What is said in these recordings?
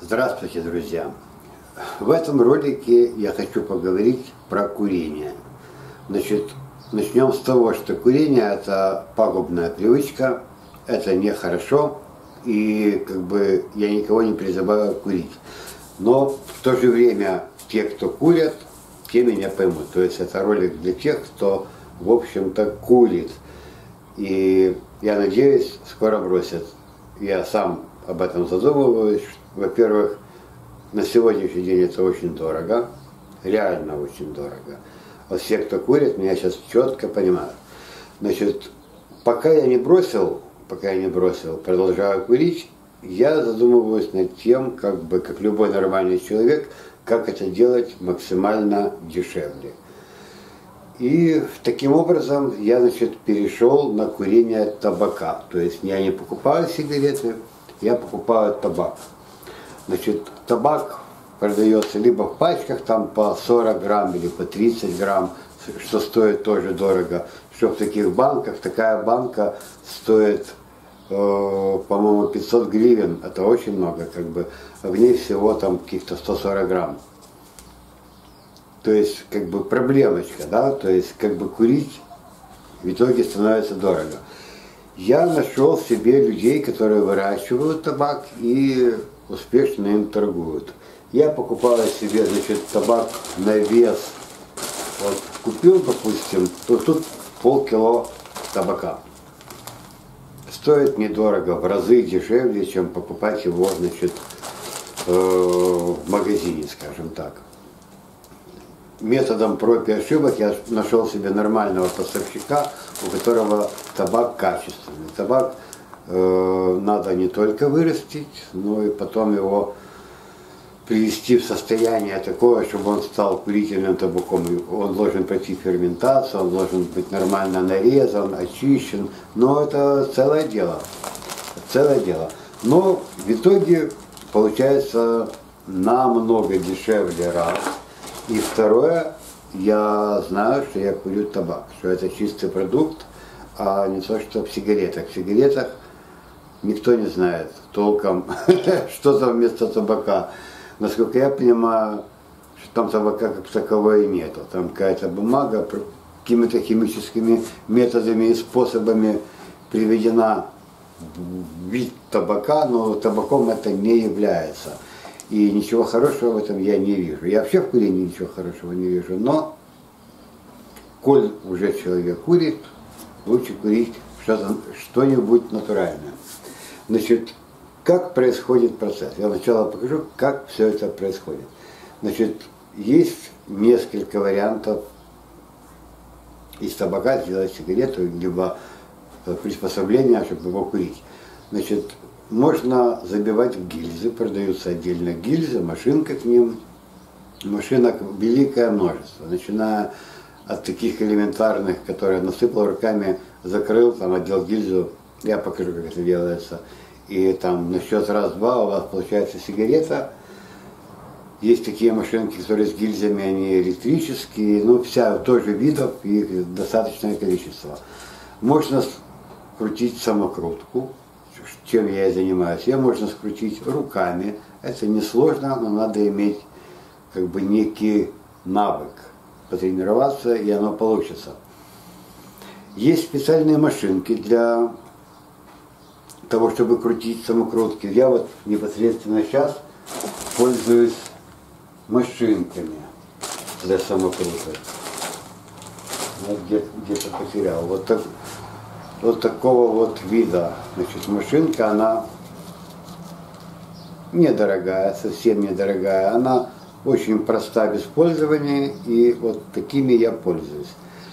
Здравствуйте, друзья! В этом ролике я хочу поговорить про курение. Значит, начнем с того, что курение – это пагубная привычка, это нехорошо, и я никого не призываю курить. Но в то же время те, кто курят, те меня поймут. То есть это ролик для тех, кто, в общем-то, курит. И я надеюсь, скоро бросят. Я сам об этом задумываюсь. Во-первых, на сегодняшний день это очень дорого, реально очень дорого. Вот все, кто курит, меня сейчас четко понимают. Значит, пока я не бросил, продолжаю курить, я задумываюсь над тем, как любой нормальный человек, как это делать максимально дешевле. И таким образом я, перешел на курение табака. То есть я не покупаю сигареты, я покупаю табак. Табак продается либо в пачках там по 40 грамм или по 30 грамм, что стоит тоже дорого. Что в таких банках, такая банка стоит, по-моему, 500 гривен, это очень много, в ней всего там каких-то 140 грамм. То есть, проблемочка, да, то есть, курить в итоге становится дорого. Я нашел себе людей, которые выращивают табак и успешно им торгуют. Я покупаю себе, табак на вес. Вот купил, допустим, то тут полкило табака. Стоит недорого, в разы дешевле, чем покупать его, в магазине, скажем так. Методом проб и ошибок я нашел себе нормального поставщика, у которого табак качественный. Табак надо не только вырастить, но и потом его привести в состояние такое, чтобы он стал курительным табаком. Он должен пройти ферментацию, он должен быть нормально нарезан, очищен. Но это целое дело. Целое дело. Но в итоге получается намного дешевле, раз. И второе, я знаю, что я курю табак, что это чистый продукт, а не то, что в сигаретах. В сигаретах никто не знает толком, что там вместо табака. Насколько я понимаю, что там табака как таковой нету. Там какая-то бумага какими-то химическими методами и способами приведена в вид табака, но табаком это не является. И ничего хорошего в этом я не вижу. Я вообще в курении ничего хорошего не вижу. Но, коль уже человек курит, лучше курить что-нибудь натуральное. Как происходит процесс? Я сначала покажу, как все это происходит. Есть несколько вариантов из табака сделать сигарету, либо приспособление, чтобы его курить. Можно забивать в гильзы, продаются отдельно гильзы, машинка к ним. Машинок великое множество, начиная от таких элементарных, которые насыпал руками, закрыл, там отдел гильзу, я покажу, как это делается. И там на счет раз-два у вас получается сигарета. Есть такие машинки, которые с гильзами, они электрические, тоже видов, их достаточное количество. Можно крутить самокрутку, чем я и занимаюсь. Ее можно скрутить руками. Это несложно, но надо иметь некий навык. Потренироваться, и оно получится. Есть специальные машинки для того, чтобы крутить самокрутки. Я непосредственно сейчас пользуюсь машинками для самокруток. Где-то потерял. Вот такого вида. Машинка, она недорогая, совсем недорогая. Она очень проста в использовании, и такими я пользуюсь.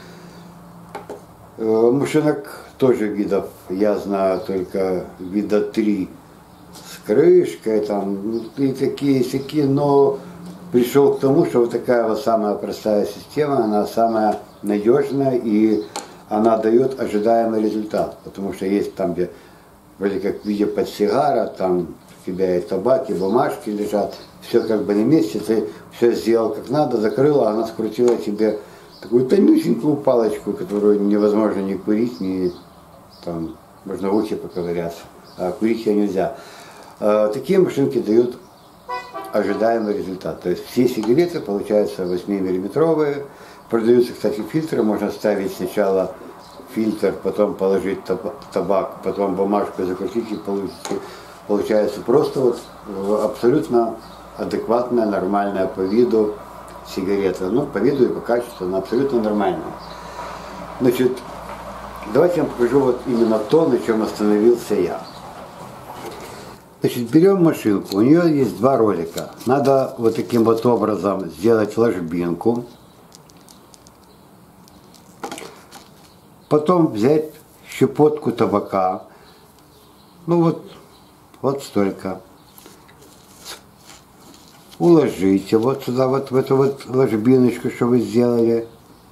Машинок тоже видов, я знаю только вида 3 с крышкой, и такие, но пришел к тому, что такая самая простая система, она самая надежная, и она дает ожидаемый результат, потому что есть там, где вроде как в виде портсигара, там у тебя и табак, и бумажки лежат, все на месте, ты все сделал как надо, закрыл, а она скрутила тебе такую тонюсенькую палочку, которую невозможно ни курить, ни там можно в ухе поковыряться, а курить ее нельзя. Такие машинки дают ожидаемый результат. То есть все сигареты получаются 8-миллиметровые. Продаются, кстати, фильтры. Можно ставить сначала фильтр, потом положить табак, потом бумажку закрутить и получается просто вот абсолютно адекватная, нормальная по виду сигарета. Ну, по виду и по качеству она абсолютно нормальная. Значит, давайте я вам покажу вот именно то, на чем остановился я. Значит, берем машинку, у нее есть два ролика. Надо вот таким вот образом сделать ложбинку. Потом взять щепотку табака. Ну вот столько. Уложите вот сюда, вот в эту вот ложбиночку, что вы сделали.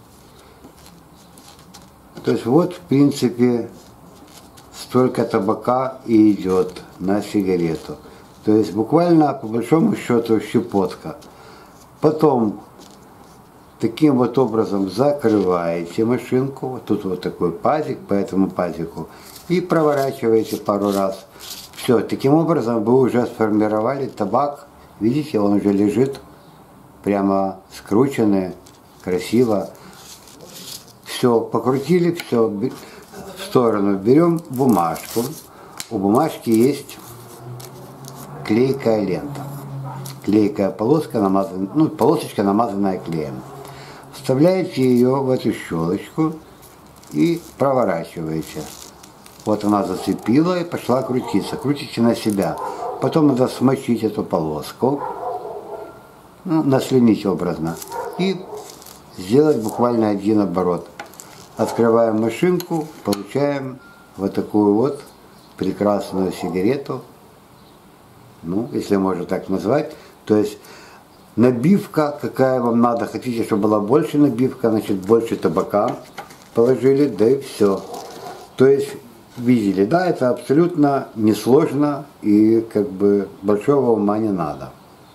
То есть вот, в принципе, столько табака и идет на сигарету. То есть буквально, по большому счету, щепотка. Потом таким вот образом закрываете машинку. Вот тут вот такой пазик, по этому пазику. И проворачиваете пару раз. Все, таким образом вы уже сформировали табак. Видите, он уже лежит прямо скрученный, красиво. Все, покрутили, все, в сторону. Берем бумажку. У бумажки есть клейкая лента. Клейкая полоска, полосочка, намазанная клеем. Вставляете ее в эту щелочку и проворачиваете. Вот она зацепила и пошла крутиться. Крутите на себя. Потом надо смочить эту полоску, наслюнить образно, и сделать буквально один оборот. Открываем машинку, получаем вот такую вот прекрасную сигарету, ну, если можно так назвать. То есть набивка, какая вам надо, хотите, чтобы была больше набивка, значит, больше табака положили, да и все. То есть, видели, да, это абсолютно несложно и как бы большого ума не надо.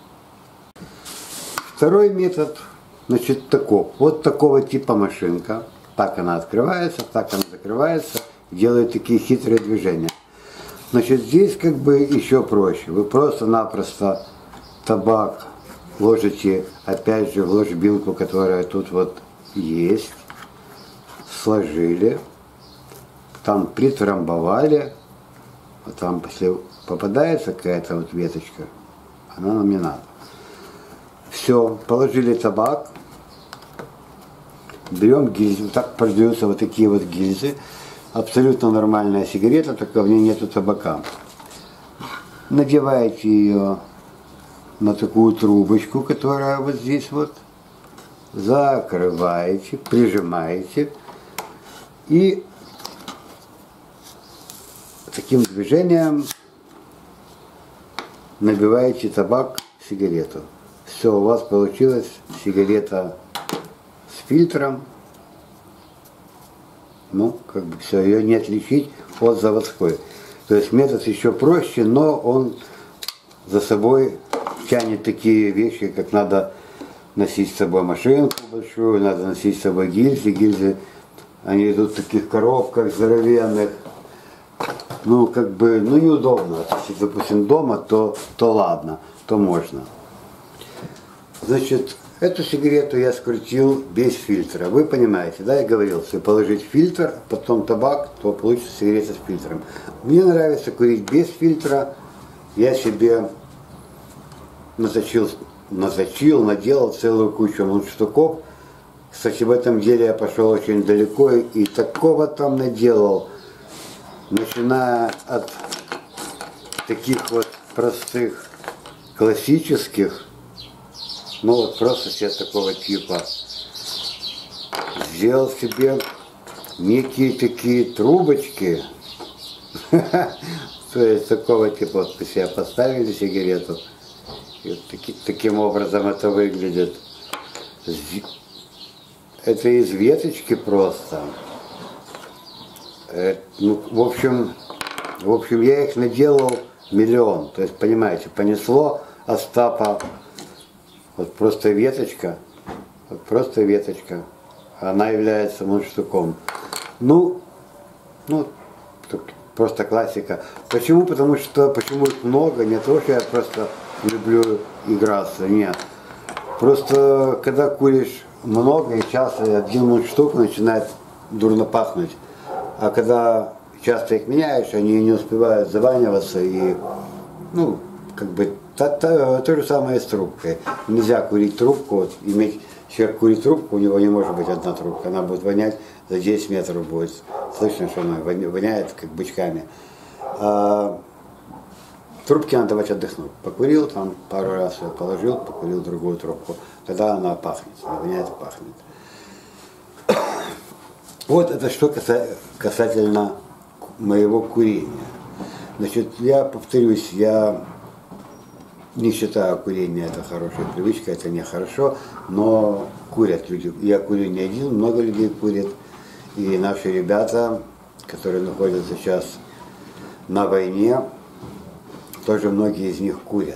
Второй метод, значит, таков. Вот такого типа машинка. Так она открывается, так она закрывается, делает такие хитрые движения. Значит, здесь как бы еще проще. Вы просто-напросто табак ложите, опять же, в ложбинку, которая тут вот есть, сложили, там притрамбовали, а там, если попадается какая-то вот веточка, она нам не надо. Все, положили табак, берем гильзу, так продаются вот такие вот гильзы, абсолютно нормальная сигарета, только в ней нету табака. Надеваете ее на такую трубочку, которая вот здесь вот, закрываете, прижимаете и таким движением набиваете табак в сигарету. Все, у вас получилась сигарета с фильтром. Ну, как бы все, ее не отличить от заводской. То есть метод еще проще, но он за собой тянет такие вещи, как надо носить с собой машинку большую, надо носить с собой гильзы. Гильзы, они идут в таких коробках здоровенных. Ну, как бы, ну, неудобно. Если, допустим, дома, то ладно, то можно. Значит, эту сигарету я скрутил без фильтра. Вы понимаете, да, я говорил, если положить фильтр, потом табак, то получится сигарета с фильтром. Мне нравится курить без фильтра. Я себе наделал целую кучу мундштуков. Кстати, в этом деле я пошел очень далеко и такого там наделал, начиная от таких вот простых классических, ну вот просто себе такого типа. Сделал себе некие такие трубочки, то есть такого типа, вот вы себе поставили сигарету, и вот таким образом это выглядит. Это из веточки просто. Ну, в общем, я их наделал миллион. То есть, понимаете, понесло Остапа. Вот просто веточка. Она является мундштуком. Ну, просто классика. Почему? Почему их много? Не то, что я просто люблю играться, нет. Просто когда куришь много и часто, один штук начинает дурно пахнуть. А когда часто их меняешь, они не успевают заваниваться и, ну, как бы, то же самое и с трубкой. Нельзя курить трубку, вот, иметь, человек курит трубку, у него не может быть одна трубка, она будет вонять, за 10 метров будет слышно, что она воняет, как бычками. А трубке надо давать отдохнуть. Покурил, там пару раз ее положил, покурил другую трубку, тогда она пахнет, воняет и пахнет. Вот это что касательно моего курения. Значит, я повторюсь, я не считаю курение это хорошая привычка, это нехорошо, но курят люди. Я курю не один, много людей курят. И наши ребята, которые находятся сейчас на войне, тоже многие из них курят.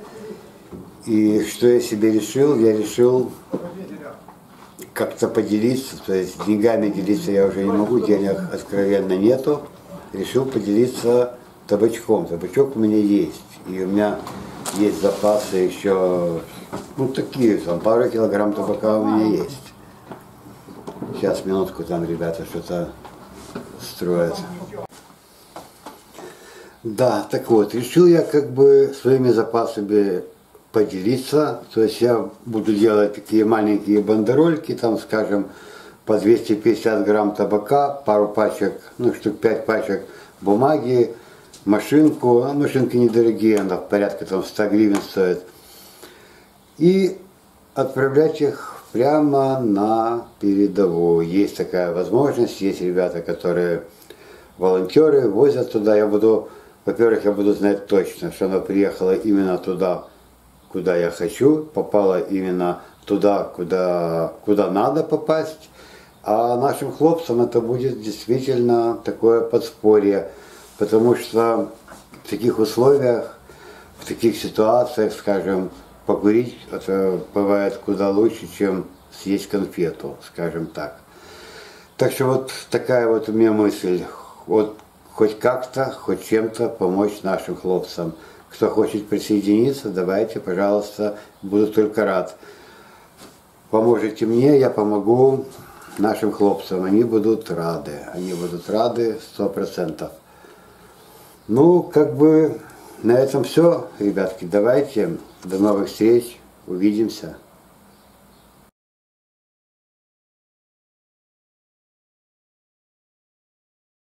И что я себе решил? Я решил как-то поделиться, то есть деньгами делиться я уже не могу, денег откровенно нету. Решил поделиться табачком. Табачок у меня есть. И у меня есть запасы еще, ну такие, там пару килограмм табака у меня есть. Сейчас, минутку, там ребята что-то строят. Да, так вот, решил я как бы своими запасами поделиться, то есть я буду делать такие маленькие бандерольки, там, скажем, по 250 грамм табака, пару пачек, ну, штук 5 пачек бумаги, машинку, а машинки недорогие, она порядка там 100 гривен стоит, и отправлять их прямо на передовую. Есть такая возможность, есть ребята, которые волонтеры, возят туда, я буду, во-первых, я буду знать точно, что она приехала именно туда, куда я хочу, попала именно туда, куда надо попасть, а нашим хлопцам это будет действительно такое подспорье, потому что в таких условиях, в таких ситуациях, скажем, покурить это бывает куда лучше, чем съесть конфету, скажем так. Так что вот такая вот у меня мысль, вот хоть как-то, хоть чем-то помочь нашим хлопцам. Кто хочет присоединиться, давайте, пожалуйста, буду только рад. Поможете мне, я помогу нашим хлопцам, они будут рады 100%. Ну, как бы на этом все, ребятки, давайте, до новых встреч, увидимся.